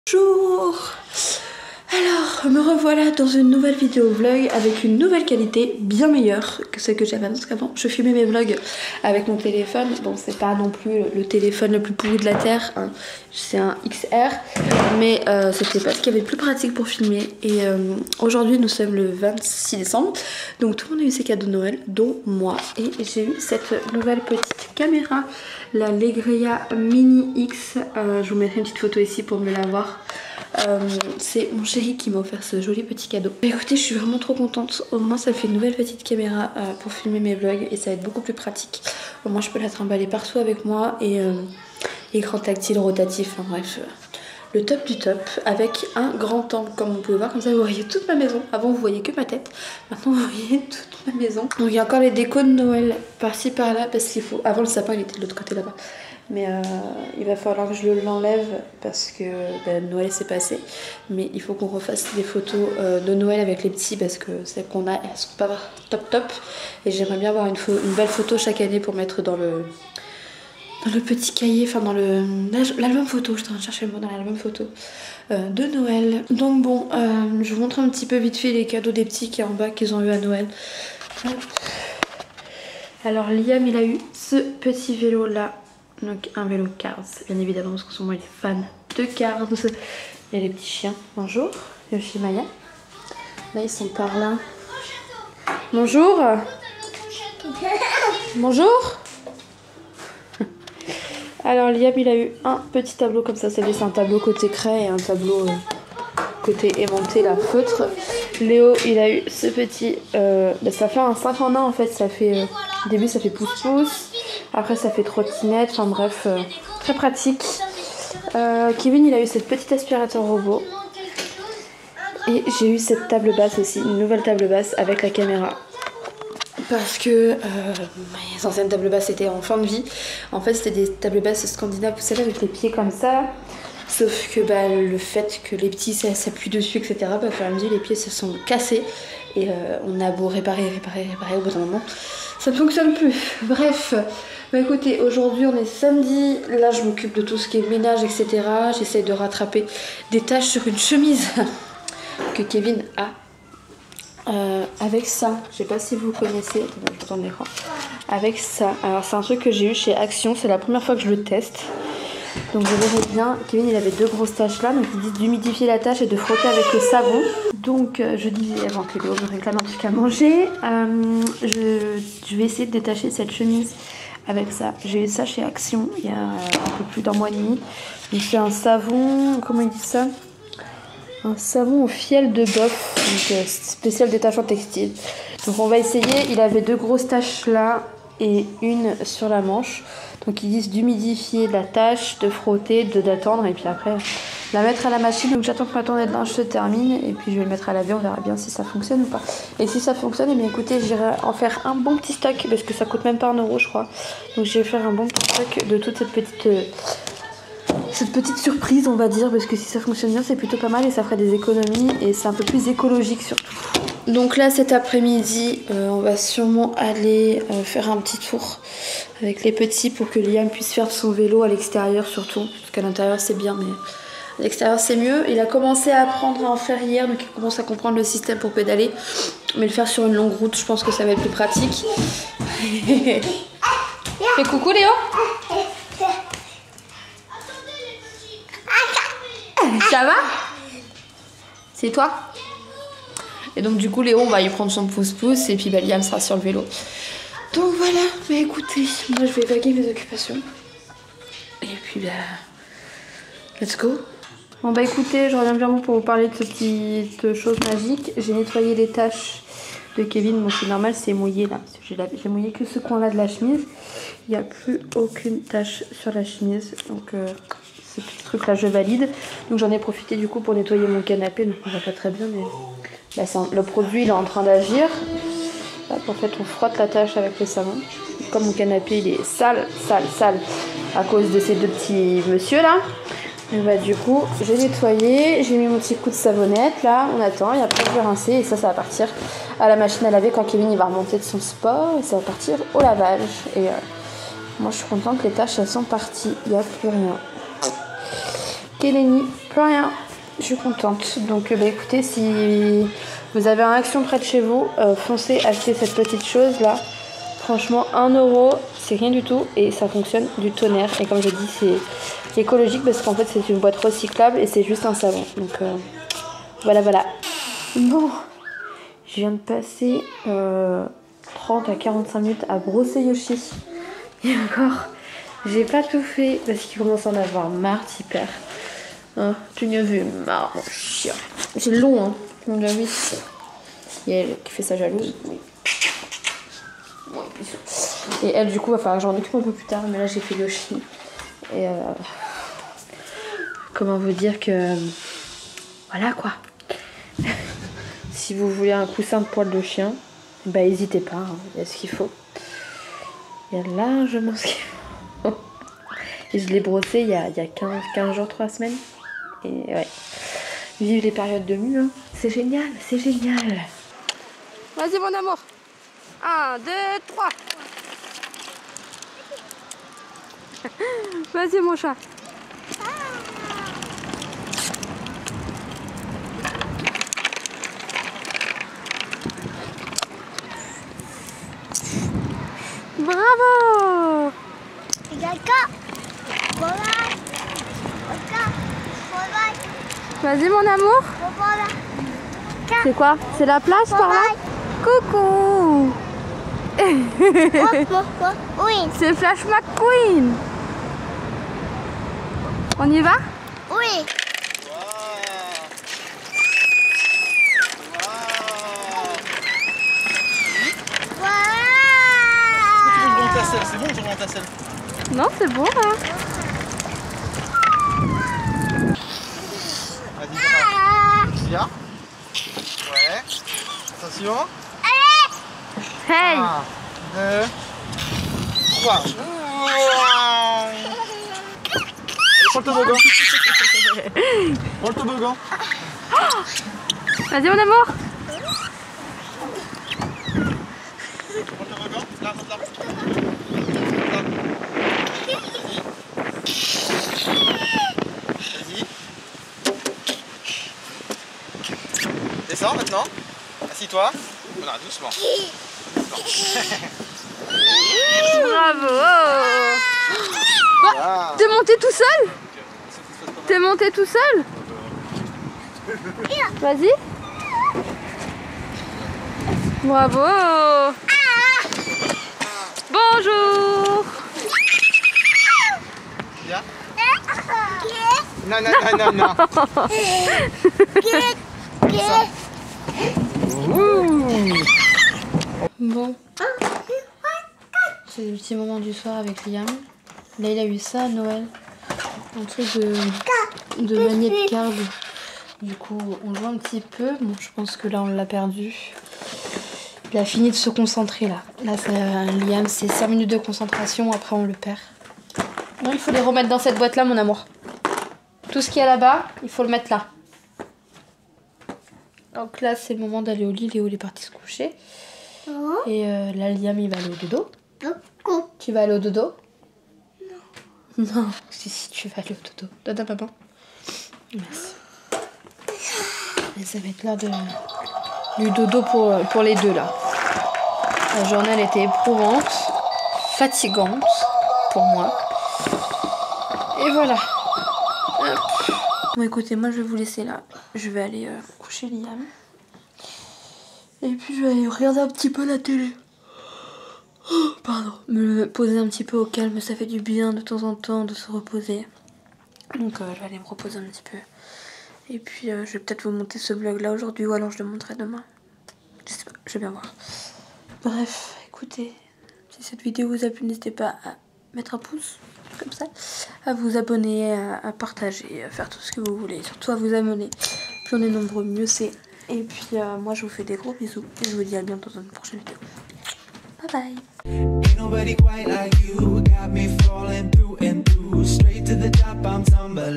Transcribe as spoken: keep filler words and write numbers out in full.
Bonjour. Alors, me revoilà dans une nouvelle vidéo vlog avec une nouvelle qualité bien meilleure que celle que j'avais avant, parce qu'avant je filmais mes vlogs avec mon téléphone. Bon, c'est pas non plus le téléphone le plus pourri de la terre, hein. C'est un X R, mais euh, c'était pas ce qu'il y avait de plus pratique pour filmer. Et euh, aujourd'hui nous sommes le vingt-six décembre, donc tout le monde a eu ses cadeaux de Noël, dont moi. Et j'ai eu cette nouvelle petite caméra, la Legria Mini X. Euh, je vous mettrai une petite photo ici pour mieux la voir. Euh, c'est mon chéri qui m'a offert ce joli petit cadeau. Écoutez, je suis vraiment trop contente. Au moins ça fait une nouvelle petite caméra euh, pour filmer mes vlogs et ça va être beaucoup plus pratique. Au moins je peux la trimballer partout avec moi. Et euh, écran tactile rotatif, enfin bref, euh, le top du top, avec un grand angle comme vous pouvez voir. Comme ça vous voyez toute ma maison. Avant vous voyez que ma tête, maintenant vous voyez toute ma maison. Donc il y a encore les décos de Noël par-ci par-là, parce qu'il faut... Avant le sapin il était de l'autre côté là-bas, mais euh, il va falloir que je l'enlève parce que ben, Noël s'est passé. Mais il faut qu'on refasse des photos euh, de Noël avec les petits, parce que celles qu'on a, elles sont pas top top. Et j'aimerais bien avoir une, une belle photo chaque année pour mettre dans le, dans le petit cahier, enfin dans le l'album photo, je suis en train de chercher le mot, dans l'album photo euh, de Noël. Donc bon, euh, je vous montre un petit peu vite fait les cadeaux des petits qui est en bas, qu'ils ont eu à Noël. Hop. Alors Liam, il a eu ce petit vélo là. Donc un vélo Cars, bien évidemment, parce que moi il est fan de Cars. Il y a les petits chiens. Bonjour, Yoshi Maya. Là ils sont par là. Bonjour. Bonjour. Alors Liam il a eu un petit tableau comme ça, c'est un tableau côté craie et un tableau euh, côté aimanté, la feutre. Léo il a eu ce petit, euh, bah, ça fait un cinq en un en fait, ça fait, euh, au début ça fait pouce-pouce. Après ça fait trottinette, enfin bref, euh, très pratique. Euh, Kevin il a eu cette petite aspirateur robot. Et j'ai eu cette table basse aussi, une nouvelle table basse avec la caméra. Parce que euh, mes anciennes tables basses étaient en fin de vie. En fait c'était des tables basses scandinaves, vous savez, avec les pieds comme ça. Sauf que bah, le fait que les petits s'appuient dessus, et cetera, bah, au fur et à mesure les pieds se sont cassés. Et euh, on a beau réparer, réparer, réparer, au bout d'un moment, ça ne fonctionne plus. Bref, bah écoutez, aujourd'hui on est samedi. Là je m'occupe de tout ce qui est ménage, et cetera. J'essaie de rattraper des tâches sur une chemise que Kevin a. Euh, avec ça, je sais pas si vous connaissez, je vous en l'écran. Avec ça, alors c'est un truc que j'ai eu chez Action, c'est la première fois que je le teste. Donc je verrai bien, Kevin il avait deux grosses taches là, donc il dit d'humidifier la tache et de frotter avec le savon. Donc euh, je disais avant que Léo me réclame un truc à manger, euh, je, je vais essayer de détacher cette chemise avec ça. J'ai eu ça chez Action il y a un peu plus d'un mois et demi. Il fait un savon, comment il dit ça? Un savon au fiel de bœuf, donc euh, spécial détachant textile. Donc on va essayer, il avait deux grosses taches là et une sur la manche. Donc ils disent d'humidifier la tâche, de frotter, de d'attendre et puis après la mettre à la machine. Donc j'attends que ma tournée de linge se termine et puis je vais le mettre à laver, on verra bien si ça fonctionne ou pas. Et si ça fonctionne, et bien écoutez, j'irai en faire un bon petit stock parce que ça coûte même pas un euro je crois. Donc je vais faire un bon petit stock de toute cette petite... Euh, cette petite surprise on va dire, parce que si ça fonctionne bien c'est plutôt pas mal et ça ferait des économies et c'est un peu plus écologique surtout. Donc là cet après-midi euh, on va sûrement aller euh, faire un petit tour avec les petits pour que Liam puisse faire son vélo à l'extérieur surtout, parce qu'à l'intérieur c'est bien mais à l'extérieur c'est mieux. Il a commencé à apprendre à en faire hier, donc il commence à comprendre le système pour pédaler, mais le faire sur une longue route je pense que ça va être plus pratique. Fais coucou Léo. Ça va? C'est toi? Et donc du coup Léo on va y prendre son pouce-pouce et puis bah, Liam sera sur le vélo. Donc voilà, bah écoutez, moi je vais vaguer mes occupations. Et puis bah, let's go. Bon bah écoutez, je reviens vers vous pour vous parler de cette petite chose magique. J'ai nettoyé les taches de Kevin, bon c'est normal, c'est mouillé là. J'ai mouillé que ce coin là de la chemise. Il n'y a plus aucune tache sur la chemise, donc... Euh... ce petit truc là je valide. Donc j'en ai profité du coup pour nettoyer mon canapé, donc on va pas très bien mais là, un... le produit il est en train d'agir. En fait on frotte la tâche avec le savon. Comme mon canapé il est sale, sale, sale à cause de ces deux petits monsieur là, et bah du coup j'ai nettoyé, j'ai mis mon petit coup de savonnette là, on attend et après je vais rincer et ça ça va partir à la machine à laver quand Kevin il va remonter de son sport et ça va partir au lavage. Et euh, moi je suis contente, les tâches elles sont parties, il n'y a plus rien. Kélénie, plus rien. Je suis contente. Donc bah, écoutez, si vous avez un Action près de chez vous, euh, foncez acheter cette petite chose là. Franchement, un euro, c'est rien du tout et ça fonctionne du tonnerre. Et comme je dis, c'est écologique parce qu'en fait c'est une boîte recyclable et c'est juste un savon. Donc euh, voilà, voilà. Bon, je viens de passer euh, trente à quarante-cinq minutes à brosser Yoshi. Et encore, j'ai pas tout fait parce qu'il commence à en avoir marre, hyper. Hein, tu n'as vu marre, mon chien. C'est long, hein. On l'a vu. Il y a elle qui fait sa jalouse. Oui. Et elle, du coup, va falloir que j'en occupe un peu plus tard. Mais là, j'ai fait Yoshi. Et euh, comment vous dire que. Voilà quoi. Si vous voulez un coussin de poil de chien, bah n'hésitez pas. Hein. Il y a ce qu'il faut. Il y a largement ce qu'il faut. Et je l'ai brossé il y a, il y a quinze, quinze jours, trois semaines. Et ouais. Vive les périodes de mue. Hein. C'est génial, c'est génial. Vas-y, mon amour. Un, deux, trois. Vas-y, mon chat. Bravo. Vas-y, mon amour. C'est quoi? C'est la plage par là? Coucou. Oui. C'est Flash McQueen. On y va? Oui. C'est bon, je rentre ta selle. Non, c'est bon là. Vas-y, viens. Ouais. Attention. Hey. Un, deux, trois. Prends le toboggan. Prends le toboggan. Vas-y, mon amour. Prends le toboggan. Là, là. Vas-y. Descends maintenant. Assis-toi. Voilà, doucement. Bravo. Voilà. T'es monté tout seul? T'es monté tout seul? Vas-y. Bravo. Bonjour. Viens. Non, non, non, non, non. Bon. C'est le petit moment du soir avec Liam. Là, il a eu ça à Noël. Un truc de, de magnet de carte. Du coup, on joue un petit peu. Bon, je pense que là, on l'a perdu. Il a fini de se concentrer là. Là, ça, Liam, c'est cinq minutes de concentration. Après, on le perd. Non, il faut les remettre dans cette boîte-là, mon amour. Tout ce qu'il y a là-bas, il faut le mettre là. Donc là, c'est le moment d'aller au lit. Léo, il est parti se coucher. Oh. Et euh, là, Liam, il va aller au dodo. Oh. Tu vas aller au dodo? Non. Non, si, si, tu vas aller au dodo. Donne à maman. Merci. Et ça va être l'heure de... du dodo pour, pour les deux, là. La journée, elle était éprouvante, fatigante pour moi. Et voilà. Hop. Bon, écoutez, moi, je vais vous laisser là. Je vais aller euh, coucher Liam. Et puis, je vais aller regarder un petit peu la télé. Oh, pardon. Me poser un petit peu au calme. Ça fait du bien de temps en temps de se reposer. Donc, euh, je vais aller me reposer un petit peu. Et puis, euh, je vais peut-être vous monter ce vlog-là aujourd'hui. Ou alors, je le montrerai demain. Je sais pas, je vais bien voir. Bref, écoutez. Si cette vidéo vous a plu, n'hésitez pas à mettre un pouce. Comme ça. À vous abonner, à, à partager, à faire tout ce que vous voulez. Surtout à vous abonner. Plus on est nombreux, mieux c'est. Et puis, euh, moi, je vous fais des gros bisous. Et je vous dis à bientôt dans une prochaine vidéo. Bye bye.